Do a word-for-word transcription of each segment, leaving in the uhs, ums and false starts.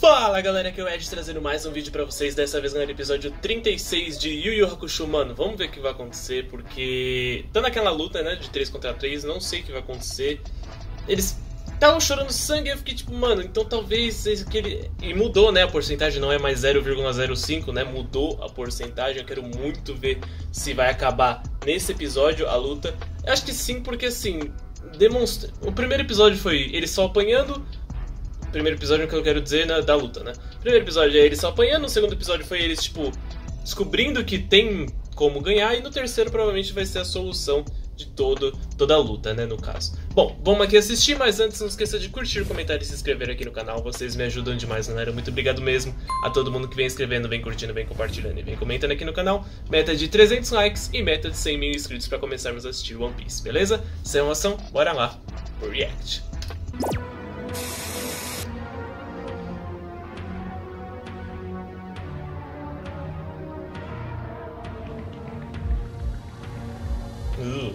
Fala galera, aqui é o Ed trazendo mais um vídeo pra vocês, dessa vez no episódio trinta e seis de Yu Yu Hakusho. Mano, vamos ver o que vai acontecer, porque tá naquela luta, né, de três contra três, não sei o que vai acontecer. Eles estavam chorando sangue e eu fiquei tipo, mano, então talvez aquele... E mudou, né, a porcentagem, não é mais zero vírgula zero cinco, né, mudou a porcentagem. Eu quero muito ver se vai acabar nesse episódio a luta. Eu acho que sim, porque assim, demonstra... O primeiro episódio foi eles só apanhando. Primeiro episódio é o que eu quero dizer, né, da luta, né? Primeiro episódio é eles só apanhando, o segundo episódio foi eles, tipo, descobrindo que tem como ganhar, e no terceiro provavelmente vai ser a solução de todo, toda a luta, né, no caso. Bom, vamos aqui assistir, mas antes não esqueça de curtir, comentar e se inscrever aqui no canal, vocês me ajudam demais, galera. Muito obrigado mesmo a todo mundo que vem inscrevendo, vem curtindo, vem compartilhando e vem comentando aqui no canal. Meta de trezentos likes e meta de cem mil inscritos pra começarmos a assistir One Piece, beleza? Sem emoção, bora lá pro React. Uh.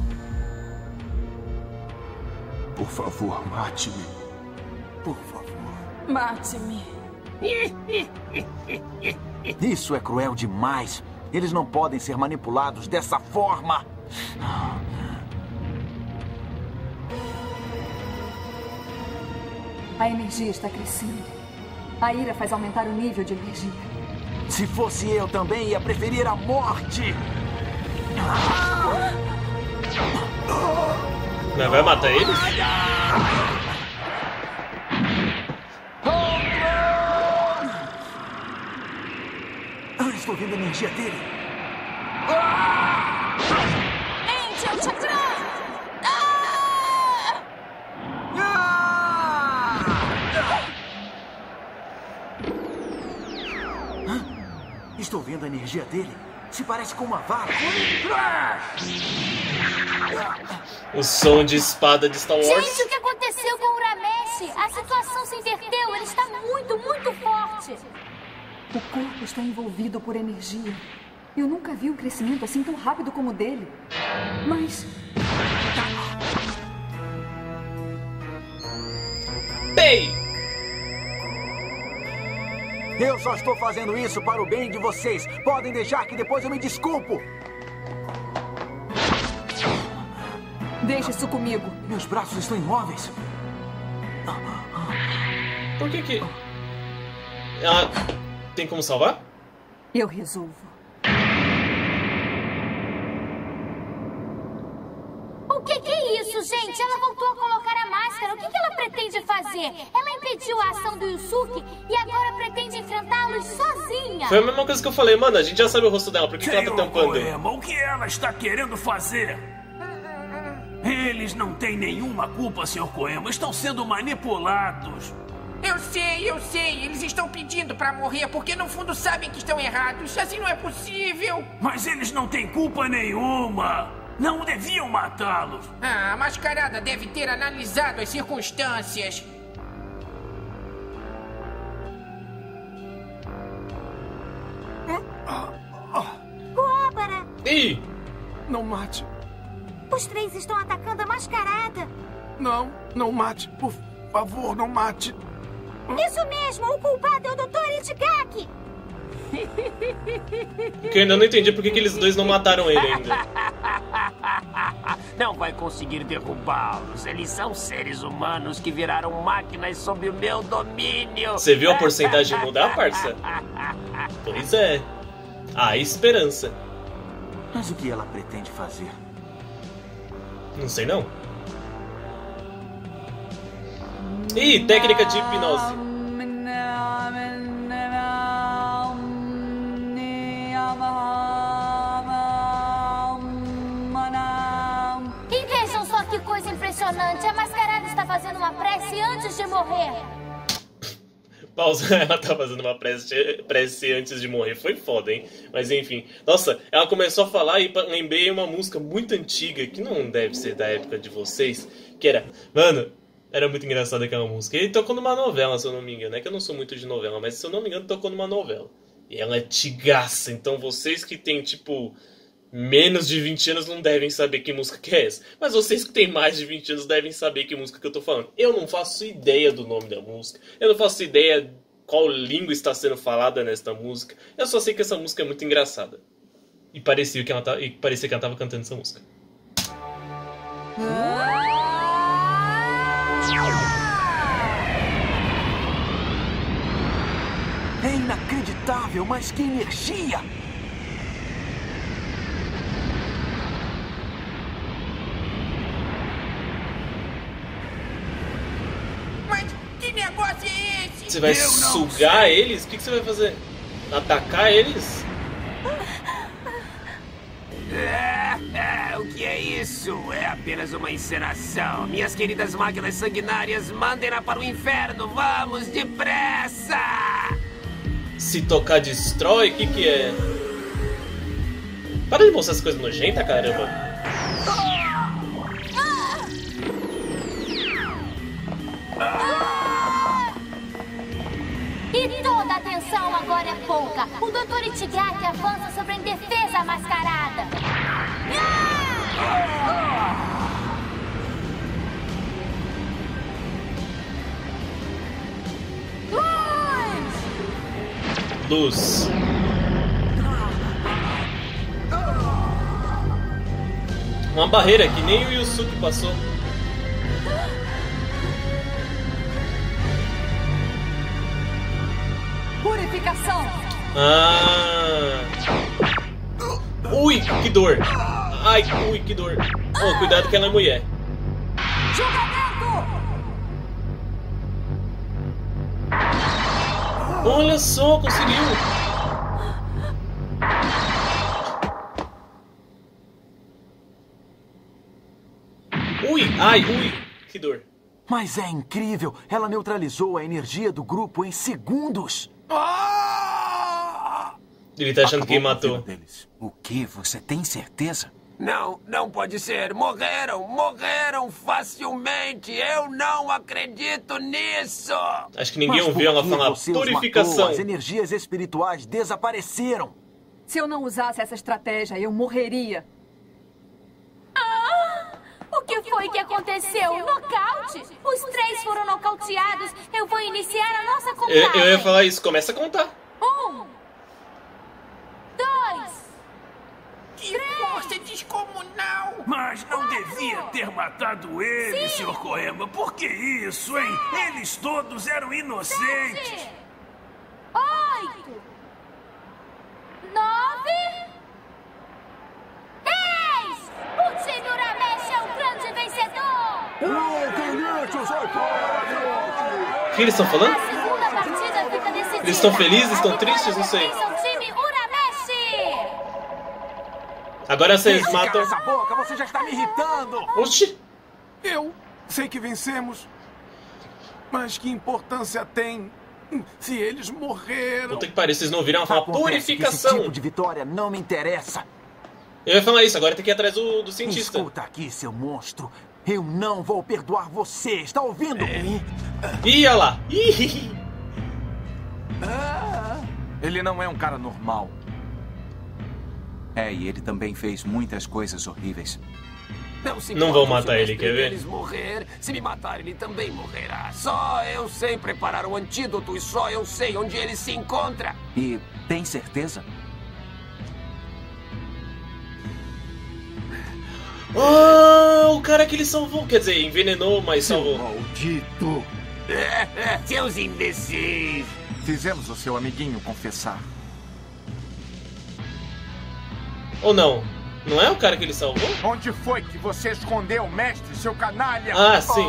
Por favor, mate-me. Por favor. Mate-me. Isso é cruel demais. Eles não podem ser manipulados dessa forma. A energia está crescendo. A ira faz aumentar o nível de energia. Se fosse eu também, ia preferir a morte. Não vai matar eles? Ah, estou vendo a energia dele. Angel Chakra! Estou vendo a energia dele. Se parece com uma vara. O som de espada de Star Wars. Gente, o que aconteceu com o Urameshi? A situação se inverteu, ele está muito, muito forte. O corpo está envolvido por energia. Eu nunca vi um crescimento assim tão rápido como o dele. Mas... Bem! Eu só estou fazendo isso para o bem de vocês. Podem deixar que depois eu me desculpo. Deixa isso comigo. Meus braços estão imóveis. Por que que... Ela tem como salvar? Eu resolvo. O que que é isso, gente? Ela voltou a colocar a máscara. O que que ela pretende fazer? Ela impediu a ação do Yusuke e agora pretende enfrentá-los sozinha. Foi a mesma coisa que eu falei, mano, a gente já sabe o rosto dela, por que, que ela tá tampando? Koema, o que ela está querendo fazer? Eles não têm nenhuma culpa, senhor Koema. Estão sendo manipulados. Eu sei, eu sei. Eles estão pedindo pra morrer porque no fundo sabem que estão errados. Assim não é possível. Mas eles não têm culpa nenhuma. Não deviam matá-los. Ah, a mascarada deve ter analisado as circunstâncias. Kuwabara, Ih! Não mate. os três estão atacando a mascarada. Não, não mate. Por favor, não mate. Isso mesmo, o culpado é o doutor Ichigaki. Que eu ainda não entendi por que que eles dois não mataram ele ainda. Não vai conseguir derrubá-los. Eles são seres humanos que viraram máquinas sob o meu domínio. Você viu a porcentagem mudar, parça? Pois é. Há esperança. Mas o que ela pretende fazer? Não sei não. Ih, técnica de hipnose. E vejam só que coisa impressionante. A mascarada está fazendo uma prece antes de morrer. Pausa, ela tá fazendo uma prece, prece antes de morrer. Foi foda, hein? Mas enfim. Nossa, ela começou a falar e lembrei uma música muito antiga, que não deve ser da época de vocês, que era... Mano, era muito engraçada aquela música. Ele tocou numa novela, se eu não me engano. É que eu não sou muito de novela, mas se eu não me engano, tocou numa novela. E ela é tigaça. Então vocês que tem, tipo... menos de vinte anos não devem saber que música que é essa. Mas vocês que têm mais de vinte anos devem saber que música que eu tô falando. Eu não faço ideia do nome da música. Eu não faço ideia qual língua está sendo falada nesta música. Eu só sei que essa música é muito engraçada. E parecia que ela, tá, e parecia que ela tava cantando essa música. É inacreditável, mas que energia! Mas que negócio é esse? Você vai sugar eles? O que, que você vai fazer? Atacar eles? É, é, o que é isso? É apenas uma encenação. Minhas queridas máquinas sanguinárias, mandem-na para o inferno. Vamos, depressa! Se tocar destrói? O que que é? Para de mostrar essas coisas nojentas, caramba. E toda a atenção agora é pouca. O doutor Itigaki avança sobre a indefesa mascarada. Luz. Uma barreira que nem o Yusuke passou. Purificação. Ah. Ui, que dor. Ai, ui, que dor. Oh, cuidado que ela é mulher. Julgamento. Olha só, conseguiu. Ui, ai, ui, que dor. Mas é incrível! Ela neutralizou a energia do grupo em segundos! Ele tá achando que quem matou. O que? Você tem certeza? Não, não pode ser. Morreram, morreram facilmente. Eu não acredito nisso. Acho que ninguém Mas ouviu ela por que falar você os purificação. matou? As energias espirituais desapareceram! Se eu não usasse essa estratégia, eu morreria. O que foi que aconteceu? Nocaute? Os três foram nocauteados. Eu vou iniciar a nossa contagem. Eu, eu ia falar isso, começa a contar. Um. Dois. Que força descomunal! Mas não devia ter matado ele, senhor Koema. Por que isso, hein? Eles todos eram inocentes. Sete. Oito. Nove. Dez. O time Urameshi é o grande vencedor. O que eles estão falando? A segunda partida fica decidida. Eles estão felizes, estão A tristes, não sei. vitória pertence ao time Urameshi. Agora vocês Cala matam. essa boca, você já está me irritando! Oxi! Eu sei que vencemos, mas que importância tem se eles morreram? Puta que pariu, vocês não viram ela falar Acontece que purificação. esse tipo de vitória não me interessa. Eu ia falar isso, agora tem que ir atrás do, do cientista. Escuta aqui, seu monstro. Eu não vou perdoar você, está ouvindo? Ih, olha lá. Ih. Ele não é um cara normal. É, e ele também fez muitas coisas horríveis. Não, se Não vão importam matar se o ele, mestre quer ver? deles morrer. Se me matar, ele também morrerá. Só eu sei preparar o antídoto e só eu sei onde ele se encontra. E tem certeza? Ah, o cara que ele salvou. Quer dizer, envenenou, mas salvou. Maldito! Seus imbecis. Fizemos o seu amiguinho confessar. Ou não? Não é o cara que ele salvou? Onde foi que você escondeu o mestre, seu canalha? Ah, sim.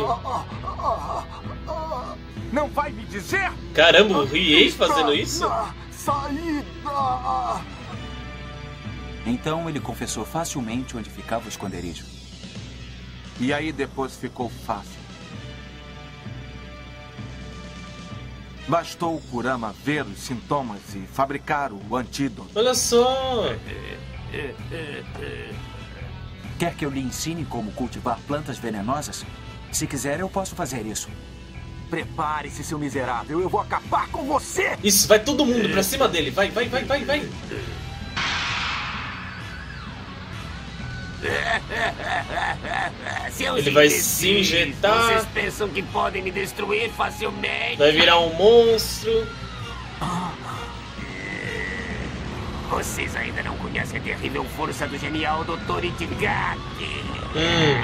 Não vai me dizer? Caramba, o Riei fazendo isso? Saída! Então ele confessou facilmente onde ficava o esconderijo. E aí depois ficou fácil. Bastou o Kurama ver os sintomas e fabricar o antídoto. Olha só. Quer que eu lhe ensine como cultivar plantas venenosas? Se quiser, eu posso fazer isso. Prepare-se, seu miserável. Eu vou acabar com você! Isso, vai todo mundo pra cima dele. Vai, vai, vai, vai, vai. Seus Ele vai imbecis. se injetar. Vocês pensam que podem me destruir facilmente? Vai virar um monstro. Vocês ainda não conhecem a terrível força do genial doutor Itigaki. Hum.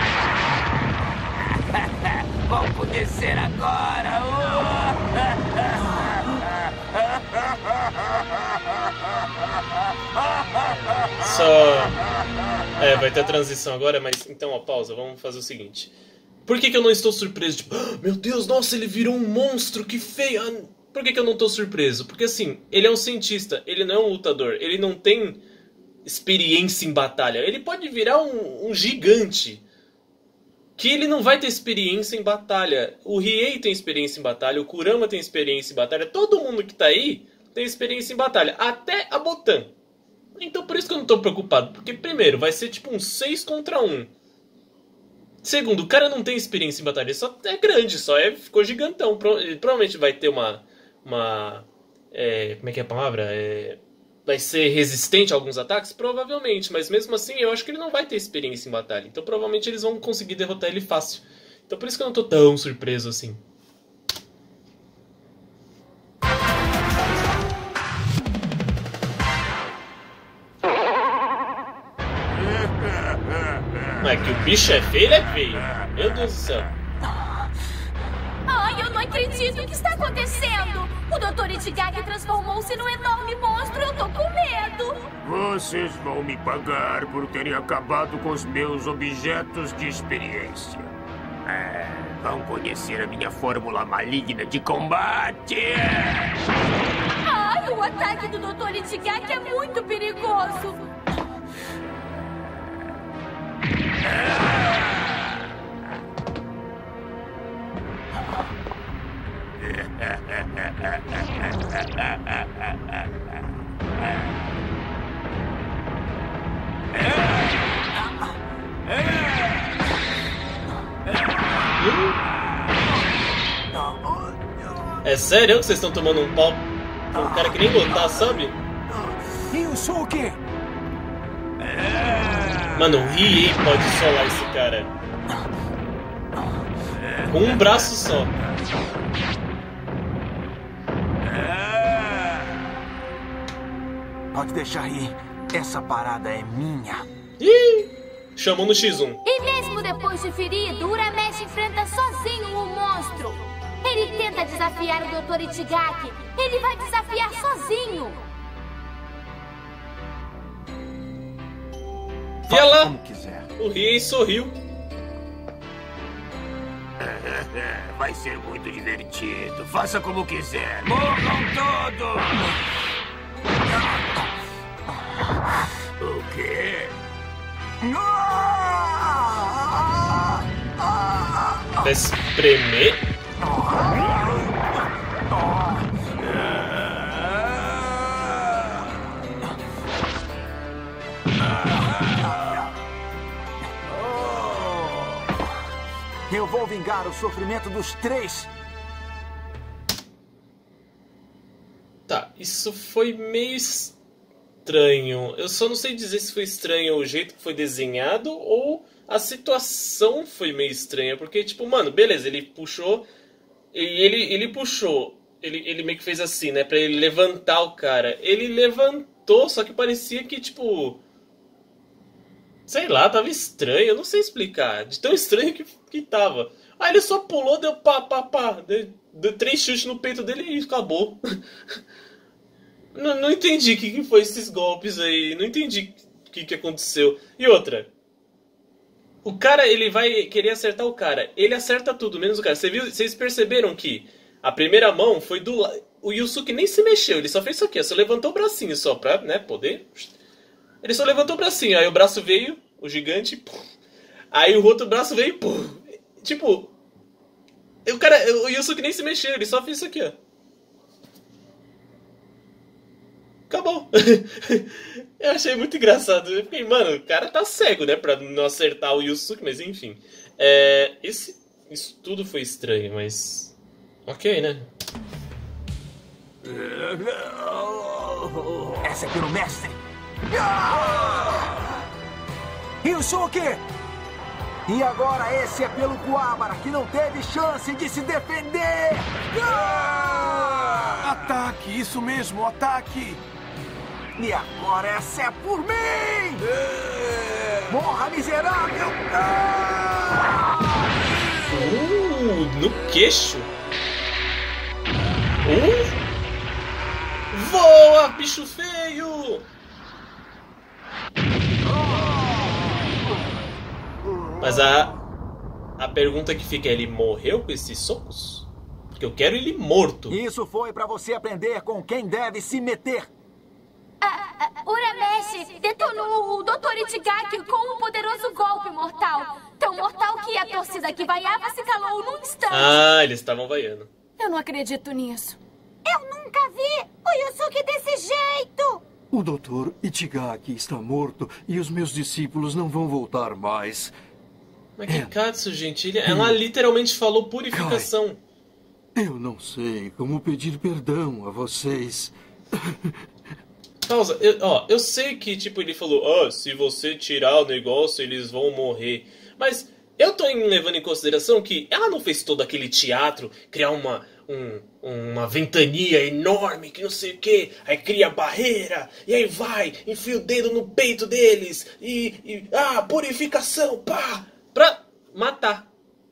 Vão conhecer agora. Só... É, vai ter a transição agora, mas... Então, ó, pausa, vamos fazer o seguinte. Por que que eu não estou surpreso? Tipo, oh, meu Deus, nossa, ele virou um monstro, que feio. Por que que eu não estou surpreso? Porque, assim, ele é um cientista, ele não é um lutador. Ele não tem experiência em batalha. Ele pode virar um, um gigante. Que ele não vai ter experiência em batalha. O Riei tem experiência em batalha, o Kurama tem experiência em batalha. Todo mundo que tá aí tem experiência em batalha. Até a Botan. Então por isso que eu não tô preocupado. Porque primeiro, vai ser tipo um seis contra um. Segundo, o cara não tem experiência em batalha. Ele só é grande, só é, ficou gigantão. Ele provavelmente vai ter uma... uma é, como é que é a palavra? É, vai ser resistente a alguns ataques? Provavelmente. Mas mesmo assim, eu acho que ele não vai ter experiência em batalha. Então provavelmente eles vão conseguir derrotar ele fácil. Então por isso que eu não tô tão surpreso assim. Mas que o bicho é feio, ele é feio. Meu Deus do céu. Ai, eu não acredito. O que está acontecendo? O doutor Itigaki transformou-se num enorme monstro. Eu tô com medo. Vocês vão me pagar por terem acabado com os meus objetos de experiência. É, vão conhecer a minha fórmula maligna de combate. Ai, o ataque do doutor Itigaki é muito perigoso. É sério que vocês estão tomando um pau? Um cara que nem lutar, sabe? Yusuke! Mano, o Riei pode solar esse cara. Com um braço só. Pode deixar ir. Essa parada é minha. Ih! Chamou no X um. E mesmo depois de ferido, Urameshi enfrenta sozinho o monstro. Ele tenta desafiar o doutor Itigaki. Ele vai desafiar sozinho. E olha lá, como quiser. o Riei sorriu. Vai ser muito divertido. Faça como quiser. Morram todos! O quê? Vai espremer? Eu vou vingar o sofrimento dos três. Tá, isso foi meio estranho. Eu só não sei dizer se foi estranho o jeito que foi desenhado ou a situação foi meio estranha. Porque, tipo, mano, beleza, ele puxou. E ele, ele puxou. Ele, ele meio que fez assim, né? Pra ele levantar o cara. Ele levantou, só que parecia que, tipo... Sei lá, tava estranho. Eu não sei explicar. De tão estranho que, que tava. Aí ele só pulou, deu pá, pá, pá. Deu, deu três chutes no peito dele e acabou. Não, não entendi o que, que foi esses golpes aí. Não entendi o que, que aconteceu. E outra. O cara, ele vai querer acertar o cara. Ele acerta tudo, menos o cara. Você viu, vocês perceberam que a primeira mão foi do lado. O Yusuke nem se mexeu. Ele só fez isso aqui. Só levantou o bracinho só pra, né, poder. Ele só levantou o bracinho. Aí o braço veio, o gigante. Pum. Aí o outro braço veio. Pum. Tipo. O cara, o Yusuke nem se mexeu. Ele só fez isso aqui, ó. Acabou. Eu achei muito engraçado. Eu fiquei, mano, o cara tá cego, né? Pra não acertar o Yusuke, mas enfim. É, esse, isso tudo foi estranho, mas... Ok, né? Essa é pelo mestre. Yusuke! E agora esse é pelo Kuwabara, que não teve chance de se defender! Ataque, isso mesmo, ataque! E agora essa é por mim! Morra, miserável! Uh, no queixo. Uh. Voa, bicho feio! Mas a, a pergunta que fica é, ele morreu com esses socos? Porque eu quero ele morto. Isso foi pra você aprender com quem deve se meter. Ah, Urameshi detonou o doutor Itigaki com um poderoso golpe mortal. Tão mortal que a torcida que vaiava se calou num instante. Ah, eles estavam vaiando. Eu não acredito nisso. Eu nunca vi o Yusuke desse jeito. O doutor Itigaki está morto e os meus discípulos não vão voltar mais. Mas que Katsu, gente? Ele, ela literalmente falou purificação. Kai, eu não sei como pedir perdão a vocês. Pausa. Eu, ó, eu sei que, tipo, ele falou, ah, se você tirar o negócio, eles vão morrer. Mas eu tô levando em consideração que ela não fez todo aquele teatro, criar uma, um, uma ventania enorme, que não sei o que, aí cria barreira, e aí vai, enfia o dedo no peito deles, e, e ah, purificação, pá, pra matar.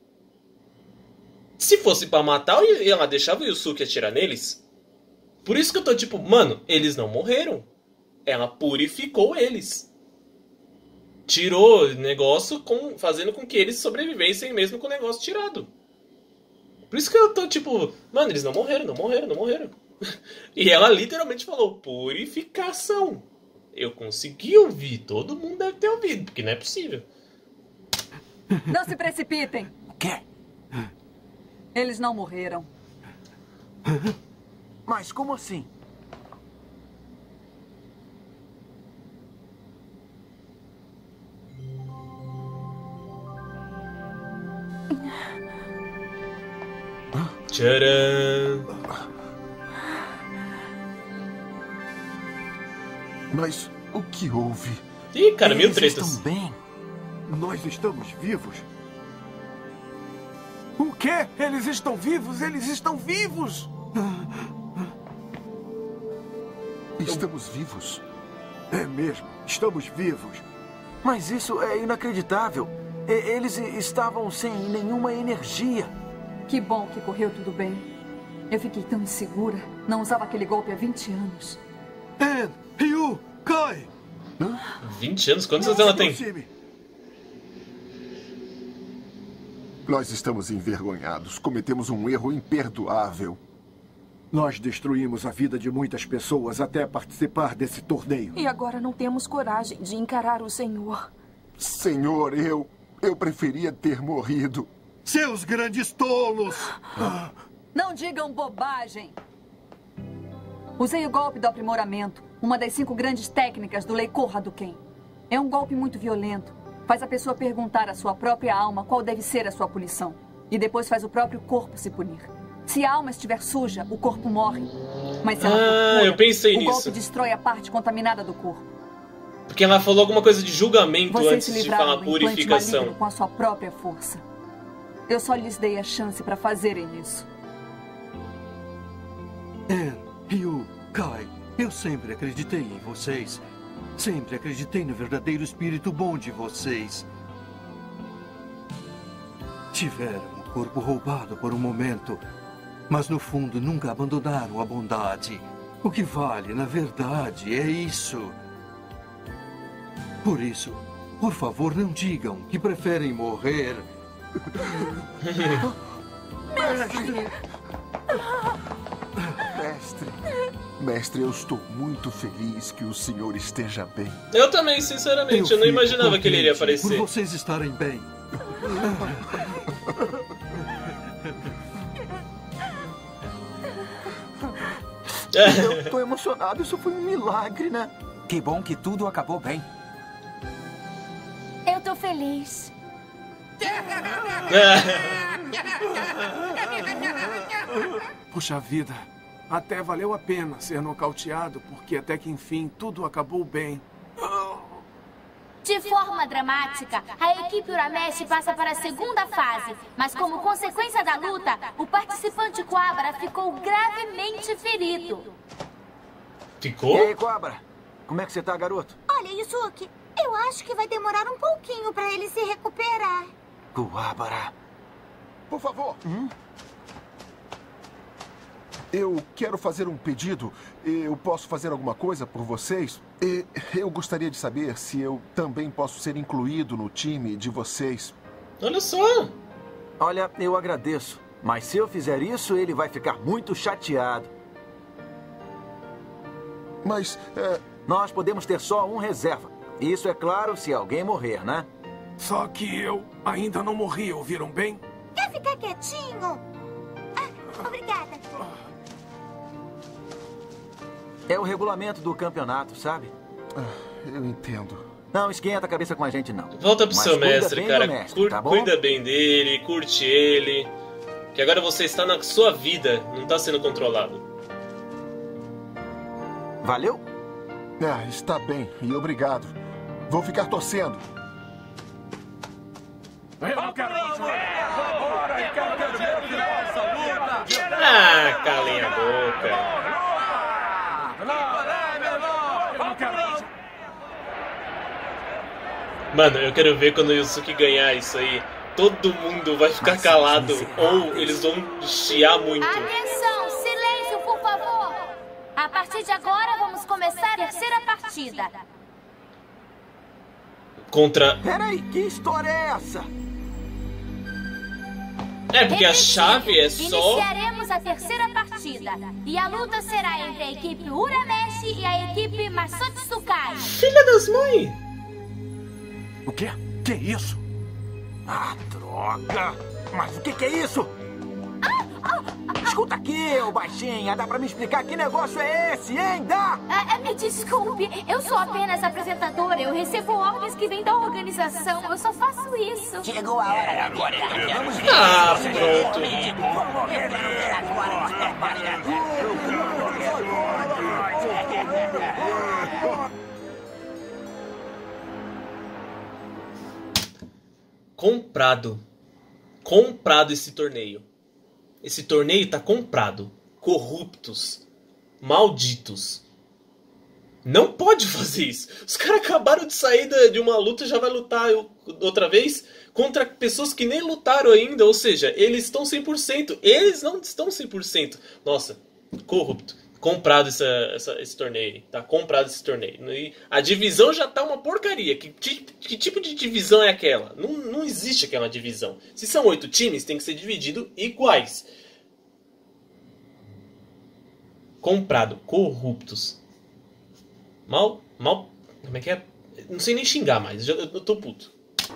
Se fosse pra matar, ela deixava o Yusuke atirar neles. Por isso que eu tô tipo, mano, eles não morreram. Ela purificou eles. Tirou o negócio com, fazendo com que eles sobrevivessem mesmo com o negócio tirado. Por isso que eu tô tipo, mano, eles não morreram, não morreram, não morreram. E ela literalmente falou, purificação. Eu consegui ouvir, todo mundo deve ter ouvido, porque não é possível. Não se precipitem. O quê? Eles não morreram. Mas como assim? Tcharam! Mas o que houve? Ih, cara, mil Eles tretas. estão bem. Nós estamos vivos. O quê? Eles estão vivos? Eles estão vivos! Estamos vivos. É mesmo, estamos vivos. Mas isso é inacreditável. E- Eles estavam sem nenhuma energia. Que bom que correu tudo bem. Eu fiquei tão insegura. Não usava aquele golpe há vinte anos. En, Ryu, Kai! vinte anos? Quantos anos ela tem? Aproxime. Nós estamos envergonhados. Cometemos um erro imperdoável. Nós destruímos a vida de muitas pessoas até participar desse torneio. E agora não temos coragem de encarar o Senhor. Senhor, eu... Eu preferia ter morrido. Seus grandes tolos! Não digam bobagem. Usei o golpe do aprimoramento, uma das cinco grandes técnicas do Leikou Hadouken. É um golpe muito violento. Faz a pessoa perguntar à sua própria alma qual deve ser a sua punição. E depois faz o próprio corpo se punir. Se a alma estiver suja, o corpo morre. Mas se ela for Ah, pura, eu pensei o nisso. golpe destrói a parte contaminada do corpo. Porque ela falou alguma coisa de julgamento Vocês antes se de livraram falar do implante purificação. maligno com a sua própria força. Eu só lhes dei a chance para fazerem isso. En, Ryu, Kai, eu sempre acreditei em vocês. Sempre acreditei no verdadeiro espírito bom de vocês. Tiveram o corpo roubado por um momento, mas no fundo nunca abandonaram a bondade. O que vale, na verdade, é isso. Por isso, por favor, não digam que preferem morrer. Mestre! Mestre! Mestre, eu estou muito feliz que o senhor esteja bem. Eu também, sinceramente, eu, não fico imaginava que ele iria contente aparecer. Por vocês estarem bem. Eu tô emocionado. Isso foi um milagre, né? Que bom que tudo acabou bem. Eu tô feliz. Puxa vida, até valeu a pena ser nocauteado, porque até que enfim tudo acabou bem. De forma dramática, a equipe Uramesh passa para a segunda fase, mas como consequência da luta, o participante Quabra ficou gravemente ferido. Ficou? E aí, Quabra? Como é que você tá, garoto? Olha, Yusuke, eu acho que vai demorar um pouquinho pra ele se recuperar. Quabra. Por favor. Hum? Eu quero fazer um pedido. Eu posso fazer alguma coisa por vocês? E eu gostaria de saber se eu também posso ser incluído no time de vocês. Olha só. Olha, eu agradeço. Mas se eu fizer isso, ele vai ficar muito chateado. Mas, é... Nós podemos ter só um reserva. Isso é claro se alguém morrer, né? Só que eu ainda não morri, ouviram bem? Quer ficar quietinho? Ah, obrigada. É o regulamento do campeonato, sabe? Ah, eu entendo. Não esquenta a cabeça com a gente, não. Volta pro Mas seu cuida mestre, bem cara. do mestre, Cur- tá bom? Cuida bem dele, curte ele. Que agora você está na sua vida, não está sendo controlado. Valeu? Ah, está bem. E obrigado. Vou ficar torcendo. Eu não quero isso. Agora, eu quero ver o final dessa luta. Ah, calem a boca. Eu não quero isso. Mano, eu quero ver quando o Yusuke ganhar isso aí. Todo mundo vai ficar calado ou eles vão chiar muito. Atenção, silêncio, por favor. A partir de agora, vamos começar a terceira partida. Contra... Peraí, que história é essa? É, porque a chave é só... Iniciaremos a terceira partida. E a luta será entre a equipe Uramesh e a equipe Masotsukai. Filha das mães! O quê? Que isso? Ah, droga! Mas o que, que é isso? Escuta aqui, ô baixinha, dá pra me explicar que negócio é esse, hein? Dá! Ah, me desculpe, eu sou apenas apresentadora. Eu recebo ordens que vêm da organização. Eu só faço isso. Chegou a hora. É, agora então vamos ver. Ah, pronto. Comprado. Comprado esse torneio. Esse torneio tá comprado. Corruptos. Malditos. Não pode fazer isso. Os caras acabaram de sair de uma luta e já vai lutar outra vez contra pessoas que nem lutaram ainda. Ou seja, eles estão cem por cento. Eles não estão cem por cento. Nossa, corrupto. Comprado essa, essa, esse torneio. Tá comprado esse torneio. E a divisão já tá uma porcaria. Que, que, que tipo de divisão é aquela? Não, não existe aquela divisão. Se são oito times, tem que ser dividido iguais. Comprado. Corruptos. Mal, mal, como é que é? Não sei nem xingar mais, eu, eu tô puto.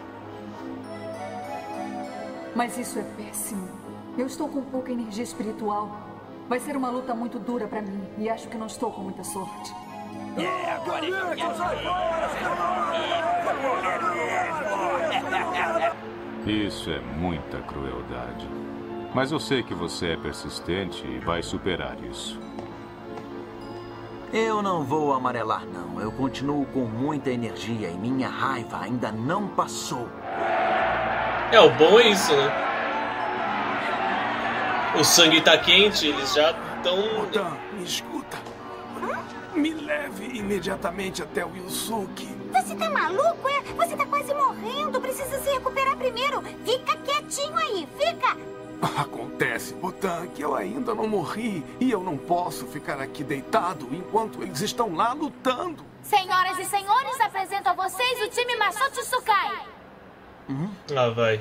Mas isso é péssimo. Eu estou com pouca energia espiritual. Vai ser uma luta muito dura pra mim e acho que não estou com muita sorte. É, agora eu Isso é muita crueldade. Mas eu sei que você é persistente e vai superar isso. Eu não vou amarelar, não. Eu continuo com muita energia e minha raiva ainda não passou. É, o bom é isso, né? O sangue tá quente, eles já estão... Otan, me escuta. Me leve imediatamente até o Yusuke. Você tá maluco, é? Você tá quase morrendo. Precisa se recuperar primeiro. Fica quietinho aí, fica! Acontece, Otan, que eu ainda não morri e eu não posso ficar aqui deitado enquanto eles estão lá lutando. Senhoras e senhores, apresento a vocês o time Masotsukai. Uhum. Lá vai.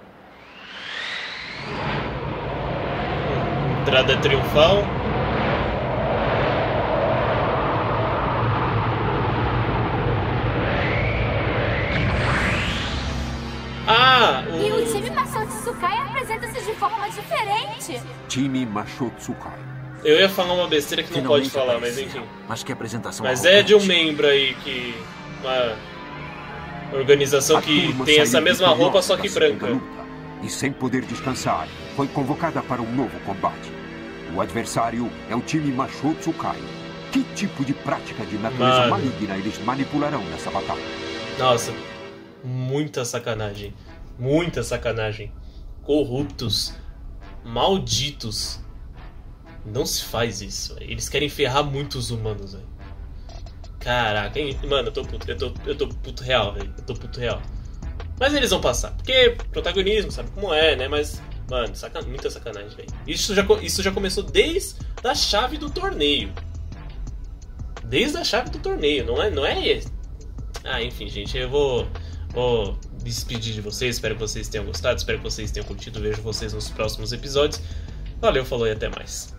Entrada triunfal. Ah! O... E o time Masotsukai apresenta-se de forma diferente. Time Masotsukai. Eu ia falar uma besteira que não Finalmente pode falar, apareceu. Mas enfim. Mas que apresentação. Mas é de um membro aí que... Uma organização que tem essa mesma roupa, só que branca. Luta, e sem poder descansar, foi convocada para um novo combate. O adversário é o time Masotsukai. Que tipo de prática de natureza Mano. maligna eles manipularão nessa batalha? Nossa, muita sacanagem. Muita sacanagem. Corruptos. Malditos. Não se faz isso, véio. Eles querem ferrar muito os humanos, velho. Caraca, hein? Mano, eu tô puto, eu tô, eu tô puto real, velho. Eu tô puto real. Mas eles vão passar. Porque protagonismo, sabe como é, né? Mas, mano, saca... muita sacanagem, velho. Isso já, isso já começou desde a chave do torneio. Desde a chave do torneio, não é, não é... Ah, enfim, gente, eu vou, vou me despedir de vocês. Espero que vocês tenham gostado, espero que vocês tenham curtido. Vejo vocês nos próximos episódios. Valeu, falou e até mais.